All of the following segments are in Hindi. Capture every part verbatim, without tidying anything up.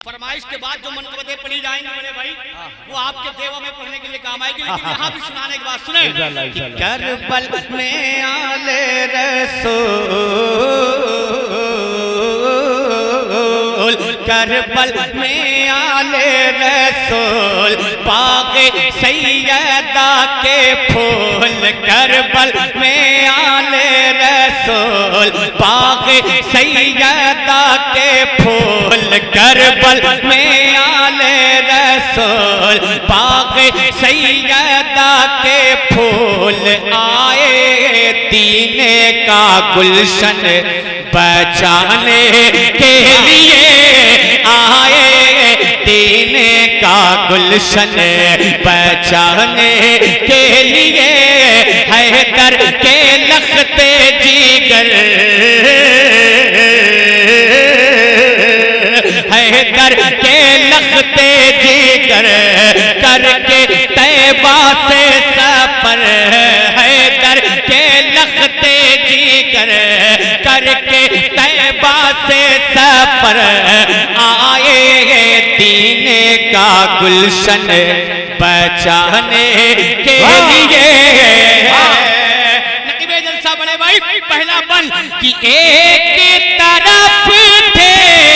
फरमाइश के बाद जो मनकबतें पढ़ी जाएंगी बड़े भाई वो आपके देवा में पढ़ने के लिए काम आएगी, लेकिन यहाँ भी सुनाने के बाद सुने। करबल में आले रसूल, करबल में आले रसूल, पाके सैयदा के फूल, करबल में आले रसूल, पाके सैयदा के फूल, करबल में आले रसूल, पाके सैयदा के फूल, आए दीने का गुलशन बचाने के लिए, आए दीने का गुलशन बचाने के लिए, हैदर के लखते जिगर, हैदर के लखते जिगर, करके तैबा से सफर, हैदर के लखते जिगर, करके तैबा से सफर, आए दीने का गुलशन बचाने के लिए। नकीबे जलसा बड़े भाई पहला बन कि एक तरफ थे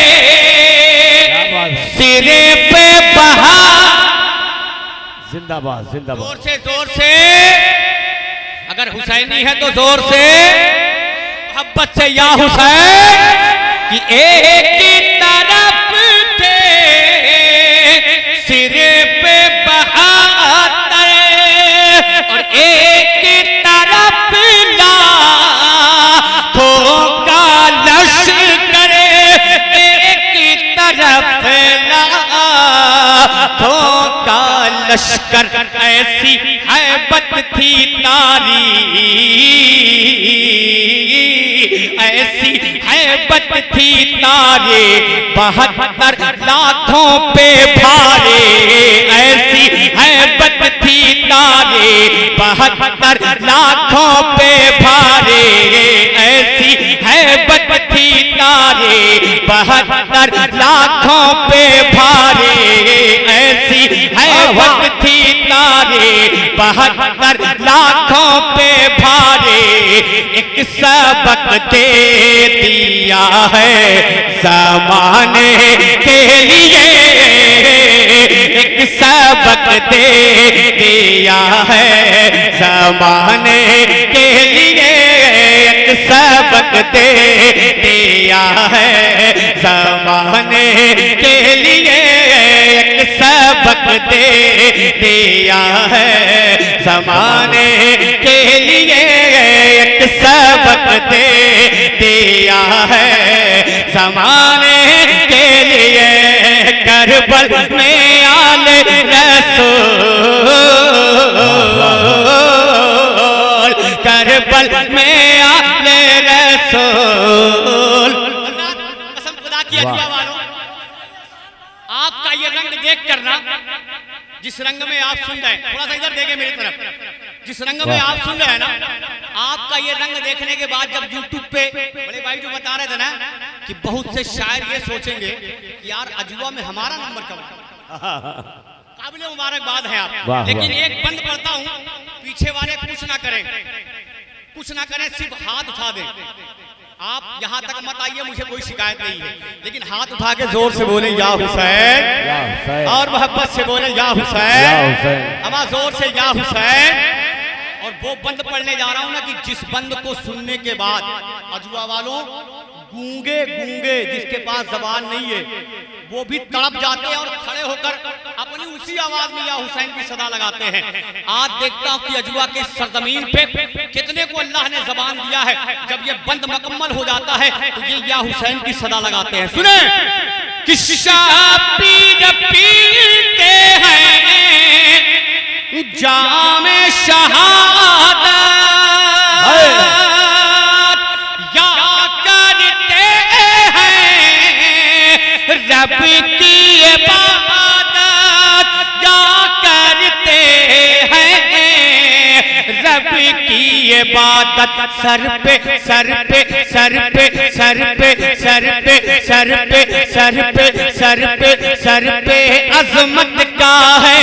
सिरे पे बहा, जिंदाबाद जिंदाबाद, जोर से जोर से, अगर हुसैनी है तो जोर से मोहब्बत से या हुसैन, कि एक तरफ थे सिरे पे बहातर, और एक तरफ लाखों का लश्कर, एक तरफ लाखों का लश्कर, ऐसी हैबत थी तारी, ऐसी हैबत थी तारे, बहत्तर लाखों पे भारे, ऐसी हैबत थी तारे, बहत्तर लाखों पे भारे, ऐसी हैबत थी तारे, बहत्तर लाखों पे भारे, ऐसी हैबत थी तारे, बहत्तर लाखों पे भारे, एक सबक दे दिया है ज़माने के लिए, एक सबक दे दिया है ज़माने के लिए, एक सबक दे दिया है ज़माने के लिए, एक सबक दे दिया है ज़माने के लिए, एक सबक दे दिया है ज़माने के लिए। करबल में आले रसूल, करबल में आले रसूल, कसम खुदा की अजवा वालों, आपका ये रंग देख कर ना, जिस रंग में आप सुन रहे हैं, थोड़ा सा इधर देखें मेरी तरफ, जिस रंग में आप सुन रहे हैं ना, आपका ये रंग देखने के बाद जब यूट्यूब पे बड़े भाई जो बता रहे थे ना कि बहुत से शायर ये सोचेंगे कि यार अजवा में हमारा नंबर कब, काबिल मुबारकबाद है आप, लेकिन एक बंद पढ़ता हूँ, पीछे वाले कुछ ना करें, कुछ ना करें, सिर्फ हाथ उठा दें। आप यहाँ तक मत आइए, मुझे कोई शिकायत नहीं है, लेकिन हाथ उठा के जोर से बोले या हुसैन, और मोहब्बत से बोले या हुसैन, अमा जोर से या हुसैन। और वो बंद पढ़ने जा रहा हूं ना कि जिस बंद को सुनने के बाद अजवा वालों गूंगे गूंगे जिसके पास जबान नहीं है वो भी तड़प जाते हैं और खड़े होकर अपनी उसी आवाज में या हुसैन की सदा लगाते हैं। आज देखता हूं कि अजवा के सरजमीन पे कितने को अल्लाह ने जबान दिया है, जब ये बंद मुकम्मल हो जाता है तो ये या हुसैन की सदा लगाते हैं। सुने कि पीर पीते हैं जामे शहादत, या करते हैं रब की इबादत, या करते हैं रब की इबादत सर पे सर पे सर पे सर पे सर पे सर पे सर पे सर पे सर पे अजमत का है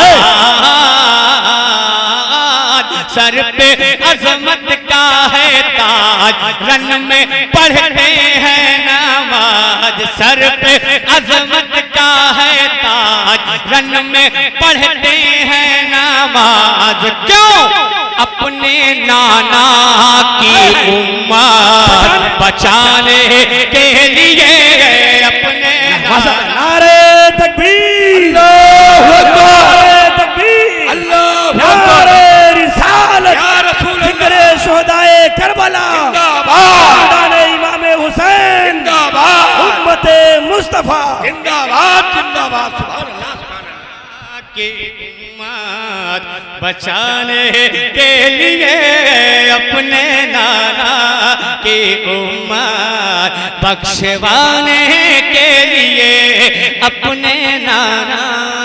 ताज, सर पे अजमत का है ताज, रन में पढ़ते हैं नमाज, सर पे अजमत का है ताज, रन में पढ़ते हैं नमाज। क्यों? अपने नाना की उम्मत बचाने के लिए, अपने नारे तकबीर, नारे तकबीर, नारे रिसालत, जिक्रे शुहदाए करबला, मैदाने इमाम हुसैन, उम्मते मुस्तफा जिंदाबाद जिंदाबाद। सुभान अल्लाह सुभान अल्लाह। की उम्मत बचाने के लिए, अपने नाना की उम्मत बख्शवाने के लिए, अपने नाना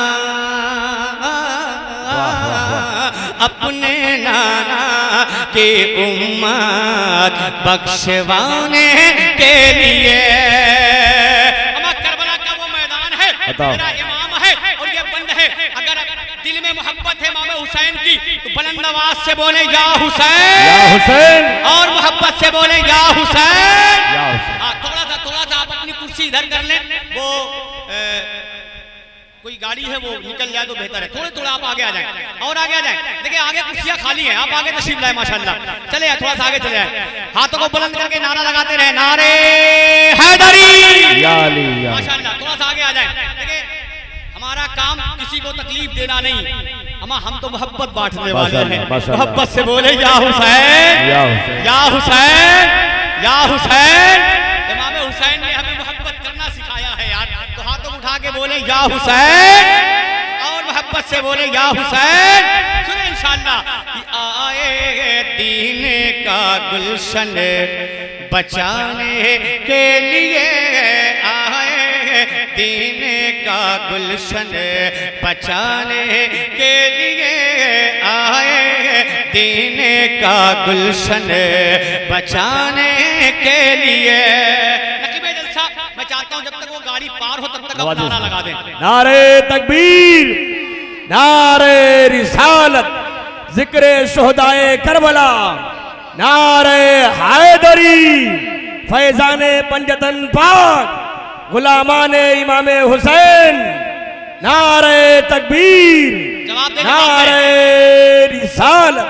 अपने नाना की उम्मत बख्शवाने के लिए। करबला का वो मैदान है, मेरा इमाम है और ये बंद है। अगर दिल में मोहब्बत है इमाम हुसैन की तो बुलंद आवाज से बोले या हुसैन, या हुसैन, और मोहब्बत से बोले या हुसैन। या हुसैन। हाँ, थोड़ा सा थोड़ा सा आप अपनी कुर्सी इधर कर लें, वो ए, कोई गाड़ी है वो निकल जाए तो बेहतर है। थोड़े थोड़ा आप आगे आ जाएं और आगे आ जाएं। देखिए आगे कुर्सियां खाली हैं, आप आगे तशरीफ लाए माशाल्लाह। चले थोड़ा सा आगे चले जाए, हाथों को बुलंद करके नारा लगाते रहे, नारे हैदरी माशाल्लाह। थोड़ा सा आगे आ जाए। देखिए हमारा काम किसी को तकलीफ देना नहीं, हम हम तो मोहब्बत बांटने वाले हैं। मोहब्बत से बोले या हुसैन, या हुसैन, या हुसैन। इमाम हुसैन ने हमें मोहब्बत करना सिखाया है यार। तो हाथों को उठा के बोले या हुसैन और मोहब्बत से बोले या हुसैन। सुने इंशाअल्लाह कि आए दीन का गुलशन बचाने के लिए, आए दीन का गुलशन बचाने के लिए, आए दीन का गुलशन बचाने के लिए। मैं चाहता हूं जब तक वो गाड़ी पार हो तब तक आप नारा लगा दें, नारे तकबीर, नारे रिसालत, जिक्रे शुहदाए करबला, नारे हैदरी, फैजाने पंजतन पाक, गुलामाने इमामे हुसैन, नारे तकबीर, जवाब देने नारे रिसालत।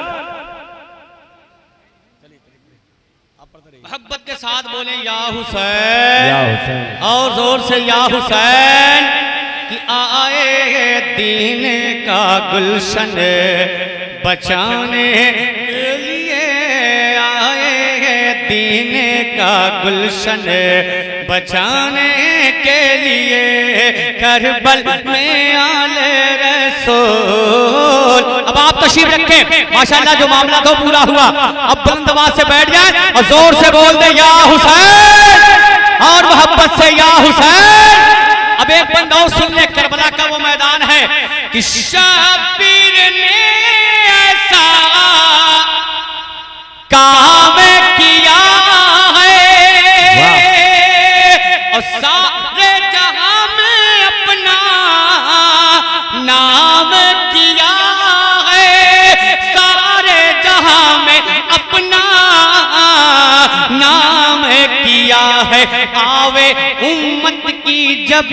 मोहब्बत के साथ बोले या हुसैन, या हुसैन, और जोर से या हुसैन। कि आए दीन का गुलशन बचाने के लिए, आए दीन का गुलशन बचाने के लिए, करबल में आले रसूल। अब आप तशरीफ रखें माशाल्लाह, जो मामला तो पूरा हुआ। अब बुलंद आवाज से बैठ जाए और जोर से बोल दे या हुसैन, और मोहब्बत से या हुसैन। अब एक बंद और सुन ले, करबला का वो मैदान है कि शबीर ने ऐसा काम किया है और सारे जहां में अपना नाम किया है, सारे जहां में अपना नाम किया है। आवे उम्मत की जब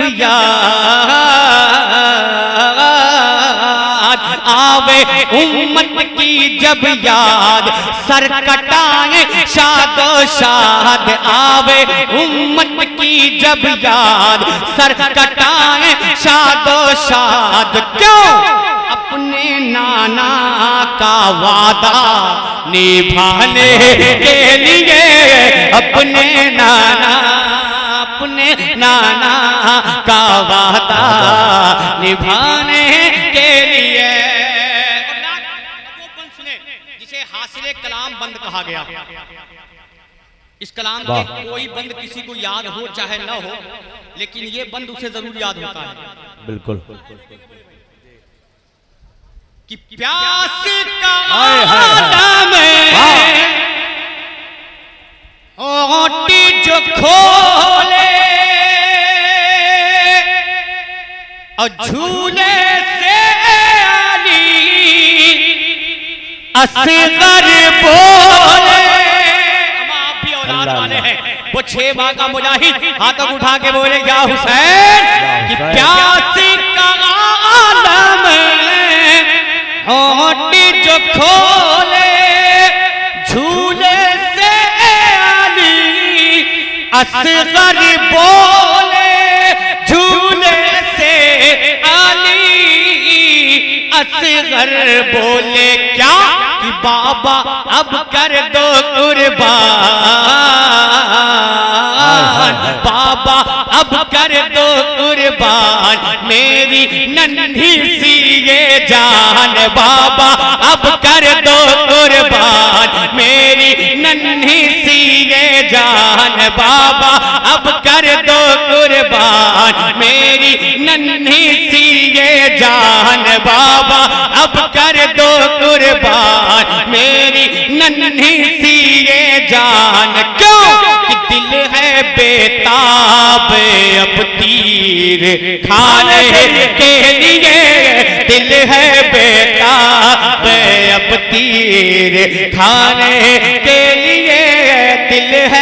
याद, आवे उम्मत की जब याद, सर कटाए शादो शाद, आवे उम्मत की जब याद, सर कटाए शादो शाद। क्यों? अपने नाना का वादा निभाने के लिए, अपने नाना अपने नाना का वादा निभाने के लिए। वो बंद सुने जिसे हासिले कलाम बंद कहा गया। इस कलाम के कोई बंद किसी को याद हो चाहे न हो, लेकिन ये बंद उसे जरूर याद होता है। बिल्कुल। कि प्यास का हाय, हाय, हाय। आलम है ओटी जो खोले और झूले से आली असगर बोले। हम आप भी औलाद अल्लाह वाले हैं। वो छह माह का मुजाहिद हाथों को उठा के बोले या हुसैन कि प्यास का आलम है होटी जो खोले झूले से आली असगर बोले झूले से आली असगर बोले क्या कि बाबा अब कर दो कुर्बान बाबा अब कर दो कुर्बान मेरी नन्ही सी ये जान बाबा अब कर दो कुर्बान मेरी नन्ही सी ये जान बाबा अब कर दो कुर्बान मेरी नन्ही सी ये जान बाबा अब कर दो कुर्बान मेरी नन्ही सी ये जान क्यों कि दिल है बेताब अब तीर खाने के लिए दिल है बेताब अब तीर खाने के लिए दिल है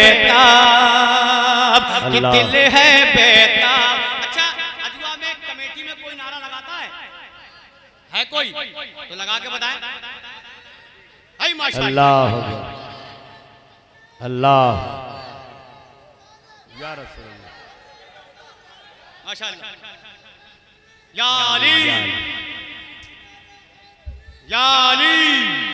बेताब कि दिल है बेताब। अच्छा अजवा में कमेटी में कोई नारा लगाता है है कोई तो लगा के बताएं। आई माशाअल्लाह अल्लाह अल्लाह या रसूल माशाअल्लाह या अली या अली।